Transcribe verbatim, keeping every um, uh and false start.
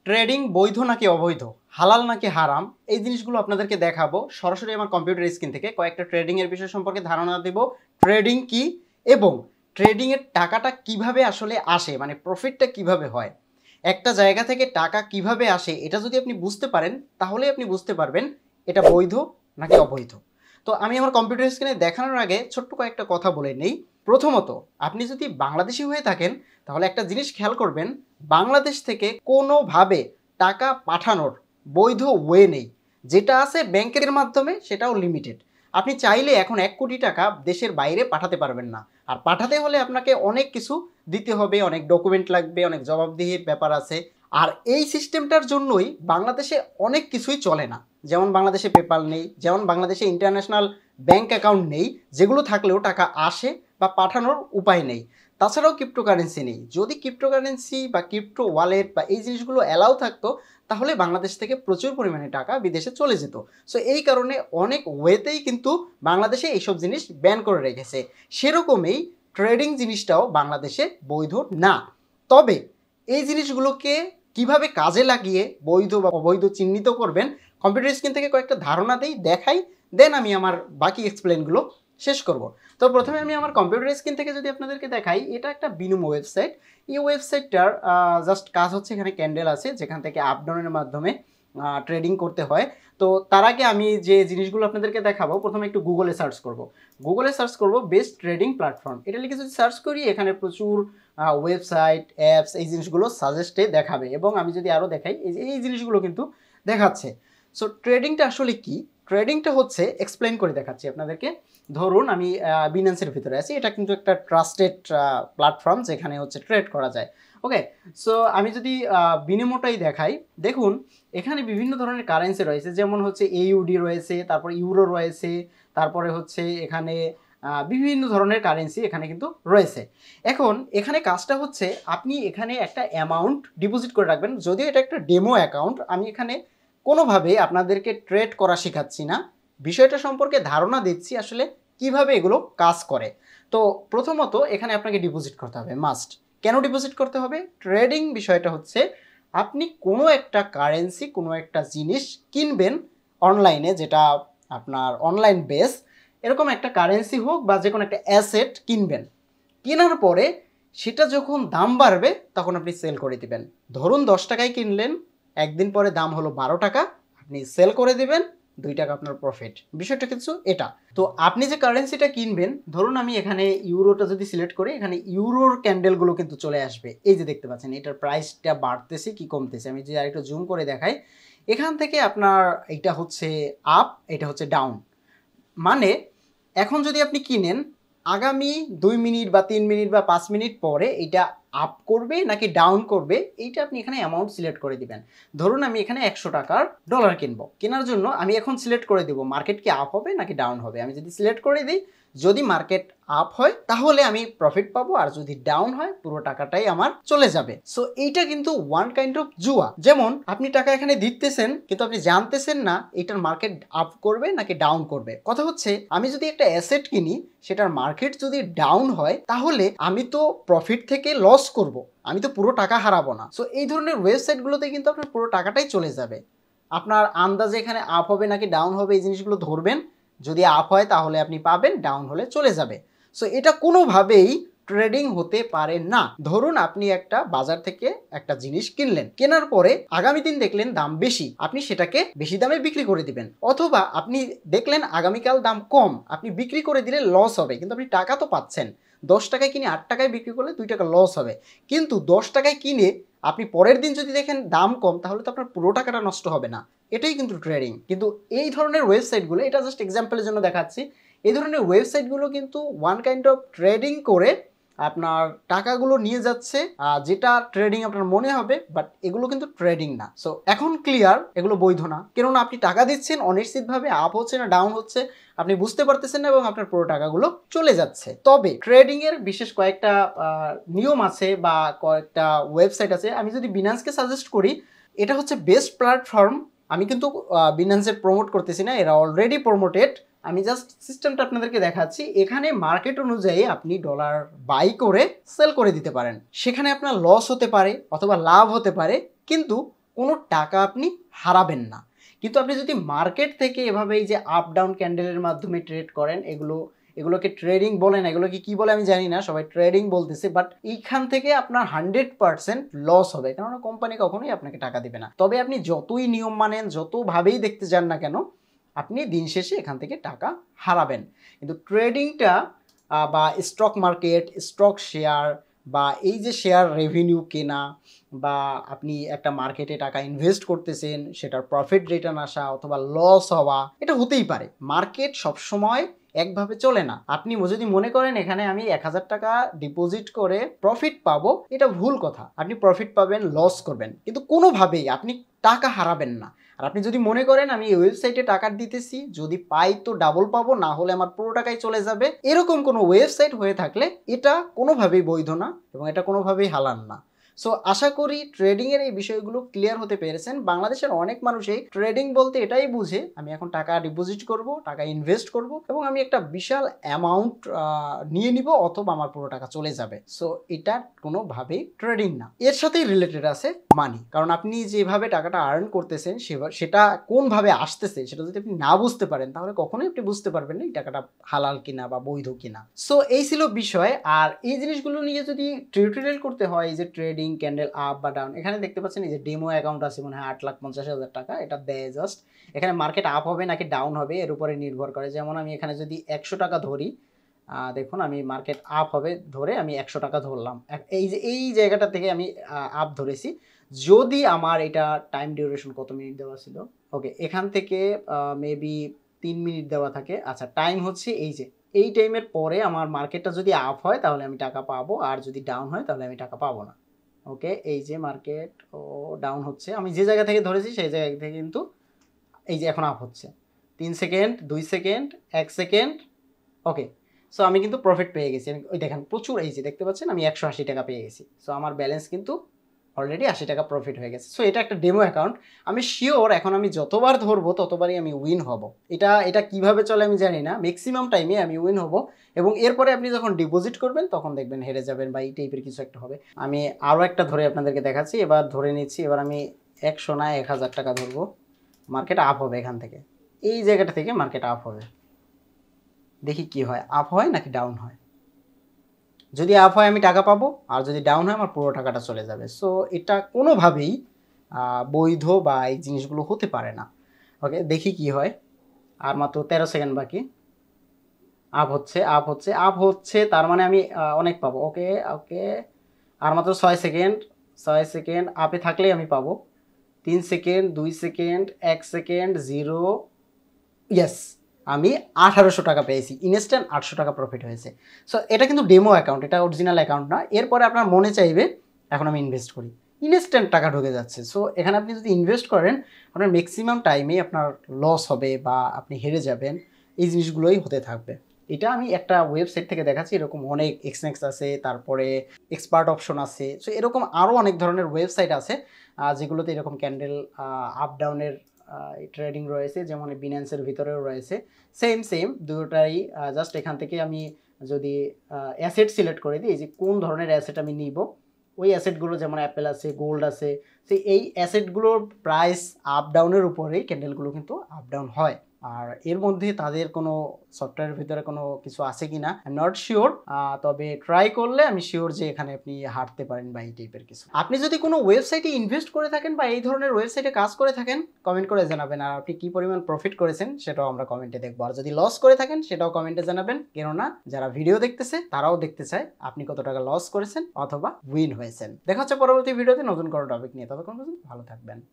Trading বৈধ নাকি অবৈধ, হালাল নাকি হারাম, এই জিনিসগুলো আপনাদেরকে দেখাবো সরাসরি আমার কম্পিউটার স্ক্রিন থেকে। কয়েকটা ট্রেডিং এর বিষয় সম্পর্কে ধারণা দেব, ট্রেডিং কি এবং ট্রেডিং এর টাকাটা কিভাবে আসলে আসে, মানে প্রফিটটা কিভাবে হয়, একটা জায়গা থেকে টাকা কিভাবে আসে, এটা যদি আপনি বুঝতে পারেন তাহলে আপনি বুঝতে পারবেন এটা বৈধ নাকি অবৈধ। তো আমি আমার কম্পিউটার স্ক্রিনে দেখানোর আগে ছোট্ট কয়েকটা কথা বলে নেই। প্রথমত, আপনি যদি বাংলাদেশি হয়ে থাকেন তাহলে একটা জিনিস খেয়াল করবেন, বাংলাদেশ থেকে কোনোভাবে টাকা পাঠানোর বৈধ ওয়ে নেই। যেটা আছে ব্যাংকের মাধ্যমে, সেটাও লিমিটেড। আপনি চাইলে এখন এক কোটি টাকা দেশের বাইরে পাঠাতে পারবেন না, আর পাঠাতে হলে আপনাকে অনেক কিছু দিতে হবে, অনেক ডকুমেন্ট লাগবে, অনেক জবাবদিহির ব্যাপার আছে। আর এই সিস্টেমটার জন্যই বাংলাদেশে অনেক কিছুই চলে না। যেমন বাংলাদেশে পেপাল নেই, যেমন বাংলাদেশে ইন্টারন্যাশনাল ব্যাংক অ্যাকাউন্ট নেই, যেগুলো থাকলেও টাকা আসে বা পাঠানোর উপায় নেই। তাছাড়াও ক্রিপ্টোকারেন্সি নেই। যদি ক্রিপ্টোকারেন্সি বা ক্রিপ্টো ওয়ালেট বা এই জিনিসগুলো অ্যালাউ থাকতো তাহলে বাংলাদেশ থেকে প্রচুর পরিমাণে টাকা বিদেশে চলে যেত। সো এই কারণে অনেক ওয়েতেই কিন্তু বাংলাদেশে এইসব জিনিস ব্যান করে রেখেছে। সেরকমই ট্রেডিং জিনিসটাও বাংলাদেশে বৈধ না। তবে এই জিনিসগুলোকে কিভাবে কাজে লাগিয়ে বৈধ বা অবৈধ চিহ্নিত করবেন, কম্পিউটার স্ক্রিন থেকে কয়েকটা ধারণা দেই, দেখাই, দেন আমি আমার বাকি এক্সপ্লেনগুলো শেষ করব। তো প্রথমে আমি আমার কম্পিউটার স্ক্রিন থেকে যদি আপনাদেরকে দেখাই, এটা একটা বিনিময় ওয়েবসাইট। এই ওয়েবসাইটটার জাস্ট কাজ হচ্ছে, এখানে ক্যান্ডেল আছে যেখান থেকে আপ ডাউনের মাধ্যমে ট্রেডিং করতে হয়। তো তার আগে আমি যে জিনিসগুলো আপনাদেরকে দেখাবো, প্রথমে একটু গুগলে সার্চ করব। গুগলে সার্চ করব বেস্ট ট্রেডিং প্ল্যাটফর্ম, এটা লিখে যদি সার্চ করি এখানে প্রচুর ওয়েবসাইট, অ্যাপস, এই জিনিসগুলো সাজেস্টে দেখাবে। এবং আমি যদি আরও দেখাই, এই যে এই জিনিসগুলো কিন্তু দেখাচ্ছে। সো ট্রেডিংটা আসলে কি, ট্রেডিংটা হচ্ছে এক্সপ্লেন করে দেখাচ্ছি আপনাদেরকে। ধরুন আমি বিনান্সের ভিতরে আছি, এটা কিন্তু একটা ট্রাস্টেড প্ল্যাটফর্ম যেখানে হচ্ছে ট্রেড করা যায়। ওকে, সো আমি যদি বিনিময়টাই দেখাই, দেখুন এখানে বিভিন্ন ধরনের কারেন্সি রয়েছে, যেমন হচ্ছে এইউডি রয়েছে, তারপর ইউরো রয়েছে, তারপরে হচ্ছে এখানে বিভিন্ন ধরনের কারেন্সি এখানে কিন্তু রয়েছে। এখন এখানে কাজটা হচ্ছে, আপনি এখানে একটা অ্যামাউন্ট ডিপোজিট করে রাখবেন। যদিও এটা একটা ডেমো অ্যাকাউন্ট, আমি এখানে কোনোভাবে আপনাদেরকে ট্রেড করা শেখাচ্ছি না, বিষয়টা সম্পর্কে ধারণা দিচ্ছি আসলে কিভাবে এগুলো কাজ করে। তো প্রথমত এখানে আপনাকে ডিপোজিট করতে হবে, মাস্ট। কেন ডিপোজিট করতে হবে? ট্রেডিং বিষয়টা হচ্ছে, আপনি কোনো একটা কারেন্সি, কোনো একটা জিনিস কিনবেন অনলাইনে, যেটা আপনার অনলাইন বেস, এরকম একটা কারেন্সি হোক বা যে কোনো একটা অ্যাসেট কিনবেন। কেনার পরে সেটা যখন দাম বাড়বে তখন আপনি সেল করে দিবেন। ধরুন দশ টাকায় কিনলেন, একদিন পরে দাম হলো বারো টাকা, আপনি সেল করে দিবেন, দুই টাকা আপনার প্রফিট। বিষয়টা কিছু এটা। তো আপনি যে কারেন্সিটা কিনবেন, ধরুন আমি এখানে ইউরোটা যদি সিলেক্ট করি, এখানে ইউরোর ক্যান্ডেলগুলো কিন্তু চলে আসবে। এই যে দেখতে পাচ্ছেন এটার প্রাইসটা বাড়তেছে কি কমতেছে। আমি যদি আরেকটু জুম করে দেখাই, এখান থেকে আপনার এটা হচ্ছে আপ, এটা হচ্ছে ডাউন। মানে এখন যদি আপনি কিনেন, আগামী দুই মিনিট বা তিন মিনিট বা পাঁচ মিনিট পরে এটা আপ করবে নাকি ডাউন করবে, এইটা আপনি এখানে অ্যামাউন্ট সিলেক্ট করে দিবেন। ধরুন আমি এখানে একশো টাকার ডলার কিনবো, কেনার জন্য আমি এখন সিলেক্ট করে দেবো মার্কেট কি আপ হবে নাকি ডাউন হবে। আমি যদি সিলেক্ট করে দিই, যদি মার্কেট আপ হয় তাহলে আমি প্রফিট পাবো, আর যদি ডাউন হয় পুরো টাকাটাই আমার চলে যাবে। সো এইটা কিন্তু ওয়ান কাইন্ড অফ জুয়া। যেমন আপনি টাকা এখানে দিতেছেন কিন্তু আপনি জানতেছেন না এটার মার্কেট আপ করবে নাকি ডাউন করবে। কথা হচ্ছে, আমি যদি একটা অ্যাসেট কিনি, সেটার মার্কেট যদি ডাউন হয় তাহলে আমি তো প্রফিট থেকে লস করব, আমি তো পুরো টাকা হারাবো না। সো এই ধরনের ওয়েবসাইটগুলোতে কিন্তু আপনার পুরো টাকাটাই চলে যাবে। আপনার আন্দাজে এখানে আপ হবে নাকি ডাউন হবে এই জিনিসগুলো ধরবেন, যদি আপ হয় তাহলে আপনি পাবেন, ডাউন হলে চলে যাবে। সো এটা কোনোভাবেই ট্রেডিং হতে পারে না। ধরুন আপনি একটা বাজার থেকে একটা জিনিস কিনলেন, কেনার পরে আগামী দিন দেখলেন দাম বেশি, আপনি সেটাকে বেশি দামে বিক্রি করে দিবেন। অথবা আপনি দেখলেন আগামীকাল দাম কম, আপনি বিক্রি করে দিলে লস হবে, কিন্তু আপনি টাকা তো পাচ্ছেন। দশ টাকায় কিনে আট টাকায় বিক্রি করলে দুই টাকা লস হবে, কিন্তু দশ টাকায় কিনে আপনি পরের দিন যদি দেখেন দাম কম, তাহলে তো আপনার পুরো টাকাটা নষ্ট হবে না। এটাই কিন্তু ট্রেডিং। কিন্তু এই ধরনের ওয়েবসাইটগুলো, এটা জাস্ট এক্সাম্পলের জন্য দেখাচ্ছি, এই ধরনের ওয়েবসাইটগুলো কিন্তু ওয়ান কাইন্ড অফ ট্রেডিং করে আপনার টাকাগুলো নিয়ে যাচ্ছে, যেটা ট্রেডিং আপনার মনে হবে, বাট এগুলো কিন্তু ট্রেডিং না। সো এখন ক্লিয়ার, এগুলো বৈধ না। কেননা আপনি টাকা দিচ্ছেন অনিশ্চিতভাবে, আপ হচ্ছে না ডাউন হচ্ছে আপনি বুঝতে পারতেছেন না, এবং আপনার পুরো টাকাগুলো চলে যাচ্ছে। তবে ট্রেডিং এর বিশেষ কয়েকটা নিয়ম আছে বা কয়েকটা ওয়েবসাইট আছে। আমি যদি বিনান্সকে সাজেস্ট করি, এটা হচ্ছে বেস্ট প্ল্যাটফর্ম। আমি কিন্তু বিনান্সের প্রমোট করতেছি না, এরা অলরেডি প্রমোটেড। আমি জাস্ট সিস্টেমটা আপনাদেরকে দেখাচ্ছি। এখানে মার্কেট অনুযায়ী আপনি ডলার বাই করে সেল করে দিতে পারেন। সেখানে আপনার লস হতে পারে অথবা লাভ হতে পারে, কিন্তু কোনো টাকা আপনি হারাবেন না। কিন্তু আপনি যদি মার্কেট থেকে এভাবে এই যে আপ ডাউন ক্যান্ডেলের মাধ্যমে ট্রেড করেন, এগুলো এগুলোকে ট্রেডিং বলে না, এগুলোকে কি বলে আমি জানি না, সবাই ট্রেডিং বলতেছে, বাট এইখান থেকে আপনার হান্ড্রেড পার্সেন্ট লস হবে, কেননা কোম্পানি কখনোই আপনাকে টাকা দিবে না। তবে আপনি যতই নিয়ম মানেন, যতভাবেই দেখতে যান না কেন, আপনি দিন শেষে এখান থেকে টাকা হারাবেন। কিন্তু ট্রেডিংটা বা স্টক মার্কেট, স্টক শেয়ার, বা এই যে শেয়ার রেভিনিউ কেনা, বা আপনি একটা মার্কেটে টাকা ইনভেস্ট করতেছেন, সেটার প্রফিট রিটার্ন আসা অথবা লস হওয়া, এটা হতেই পারে। মার্কেট সবসময় একভাবে চলে না। আপনি যদি মনে করেন এখানে আমি এক হাজার টাকা ডিপোজিট করে প্রফিট পাবো, এটা ভুল কথা। আপনি প্রফিট পাবেন, লস করবেন, কিন্তু কোনোভাবেই আপনি টাকা হারাবেন না। আর আপনি যদি মনে করেন আমি এই ওয়েবসাইটে টাকা দিতেছি, যদি পাই তো ডাবল পাবো, না হলে আমার পুরো টাকাই চলে যাবে, এরকম কোনো ওয়েবসাইট হয়ে থাকলে এটা কোনোভাবেই বৈধ না এবং এটা কোনোভাবেই হালাল না। সো আশা করি ট্রেডিংয়ের এই বিষয়গুলো ক্লিয়ার হতে পেরেছেন। বাংলাদেশের অনেক মানুষই ট্রেডিং বলতে এটাই বুঝে আমি এখন টাকা ডিপোজিট করব, টাকা ইনভেস্ট করব এবং আমি একটা বিশাল অ্যামাউন্ট নিয়ে নিব অথবা আমার পুরো টাকা চলে যাবে। সো এটা কোনোভাবেই ট্রেডিং না। এর সাথেই রিলেটেড আছে মানি, কারণ আপনি যেভাবে টাকাটা আর্ন করতেছেন সেটা কোনভাবে আসতেছে সেটা যদি আপনি না বুঝতে পারেন, তাহলে কখনোই আপনি বুঝতে পারবেন না এই টাকাটা হালাল কিনা বা বৈধ কিনা। সো এই ছিল বিষয়। আর এই জিনিসগুলো নিয়ে যদি টিউটোরিয়াল করতে হয়, এই যে ট্রেডিং ক্যান্ডেল আপ বা ডাউন, এখানে দেখতে পাচ্ছেন এই যে ডেমো অ্যাকাউন্ট আছে মনে হয় আট লাখ পঞ্চাশ হাজার টাকা, এটা দেয় জাস্ট। এখানে মার্কেট আপ হবে নাকি ডাউন হবে এর উপরে নির্ভর করে। যেমন আমি এখানে যদি একশো টাকা ধরি, দেখুন আমি মার্কেট আপ হবে ধরে আমি একশো টাকা ধরলাম, এই যে এই জায়গাটা থেকে আমি আপ ধরেছি। যদি আমার এটা টাইম ডিউরেশন কত মিনিট দেওয়া ছিল, ওকে, এখান থেকে মেবি তিন মিনিট দেওয়া থাকে। আচ্ছা, টাইম হচ্ছে এই যে এই টাইমের পরে আমার মার্কেটটা যদি আপ হয় তাহলে আমি টাকা পাবো, আর যদি ডাউন হয় তাহলে আমি টাকা পাবো না। ওকে, এই যে মার্কেট ও ডাউন হচ্ছে, আমি যে জায়গা থেকে ধরেছি সেই জায়গা থেকে কিন্তু এই যে এখন আপ হচ্ছে, তিন সেকেন্ড, দুই সেকেন্ড, এক সেকেন্ড, ওকে। সো আমি কিন্তু প্রফিট পেয়ে গেছি। আমি ওই দেখেন প্রচুর, এই যে দেখতে পাচ্ছেন আমি একশো আশি টাকা পেয়ে গেছি। সো আমার ব্যালেন্স কিন্তু অলরেডি আশি টাকা প্রফিট হয়ে গেছে। সো এটা একটা ডেমো অ্যাকাউন্ট। আমি শিওর এখন আমি যতবার ধরবো ততবারই আমি উইন হব। এটা এটা কিভাবে চলে আমি জানি না, ম্যাক্সিমাম টাইমে আমি উইন হব এবং এরপরে আপনি যখন ডিপোজিট করবেন তখন দেখবেন হেরে যাবেন বা এই টাইপের কিছু একটা হবে। আমি আরও একটা ধরে আপনাদেরকে দেখাচ্ছি। এবার ধরে নিচ্ছি, এবার আমি একশো না এক হাজার টাকা ধরবো। মার্কেট আপ হবে এখান থেকে, এই জায়গাটা থেকে মার্কেট আপ হবে। দেখি কি হয়, আপ হয় নাকি ডাউন হয়। যদি আপ হয় আমি টাকা পাবো, আর যদি ডাউন হয় আমার পুরো টাকাটা চলে যাবে। সো এটা কোনোভাবেই বৈধ বা এই জিনিসগুলো হতে পারে না। ওকে, দেখি কি হয়। আর মাত্র তেরো সেকেন্ড বাকি। আপ হচ্ছে, আপ হচ্ছে, আপ হচ্ছে, তার মানে আমি অনেক পাবো। ওকে ওকে, আর মাত্র ছয় সেকেন্ড, ছয় সেকেন্ড আপে থাকলেই আমি পাবো। তিন সেকেন্ড, দুই সেকেন্ড, এক সেকেন্ড, জিরো, ইয়েস, আমি আঠারোশো টাকা পেয়েছি, ইনস্ট্যান্ট আটশো টাকা প্রফিট হয়েছে। সো এটা কিন্তু ডেমো অ্যাকাউন্ট, এটা অরিজিনাল অ্যাকাউন্ট না। এরপরে আপনার মনে চাইবে এখন আমি ইনভেস্ট করি, ইনস্ট্যান্ট টাকা ঢুকে যাচ্ছে। সো এখানে আপনি যদি ইনভেস্ট করেন আপনার ম্যাক্সিমাম টাইমে আপনার লস হবে বা আপনি হেরে যাবেন, এই জিনিসগুলোই হতে থাকবে। এটা আমি একটা ওয়েবসাইট থেকে দেখাচ্ছি, এরকম অনেক এক্সনেক্স আছে, তারপরে এক্সপার্ট অপশন আছে। সো এরকম আরও অনেক ধরনের ওয়েবসাইট আছে যেগুলোতে এরকম ক্যান্ডেল আপ ডাউনের ট্রেডিং রয়েছে, যেমন বিন্যান্সের ভিতরেও রয়েছে। সেম সেম দুটোটাই জাস্ট এখান থেকে আমি যদি অ্যাসেট সিলেক্ট করে দিই, যে কোন ধরনের অ্যাসেট আমি নিব, ওই অ্যাসেটগুলো যেমন অ্যাপেল আছে, গোল্ড আছে, সেই এই অ্যাসেটগুলোর প্রাইস আপ ডাউনের উপরেই ক্যান্ডেলগুলো কিন্তু আপ ডাউন হয়। আর এর মধ্যে তাদের কোনো সফটওয়্যারের ভিতরে কোনো কিছু আছে কি না আই এম নট শিওর, তবে ট্রাই করলে আমি শিওর যে এখানে আপনি হারতে পারেন বা এই টাইপের কিছু। আপনি যদি কোনো ওয়েবসাইটে ইনভেস্ট করে থাকেন বা এই ধরনের ওয়েবসাইটে কাজ করে থাকেন, কমেন্ট করে জানাবেন। আর আপনি কি পরিমাণ প্রফিট করেছেন সেটাও আমরা কমেন্টে দেখবো। আর যদি লস করে থাকেন সেটাও কমেন্টে জানাবেন, কেননা যারা ভিডিও দেখতেছে তারাও দেখতে চায় আপনি কত টাকা লস করেছেন অথবা উইন হয়েছেন। দেখা হচ্ছে পরবর্তী ভিডিওতে নতুন কোনো টপিক নিয়ে। ততক্ষণ পর্যন্ত ভালো থাকবেন।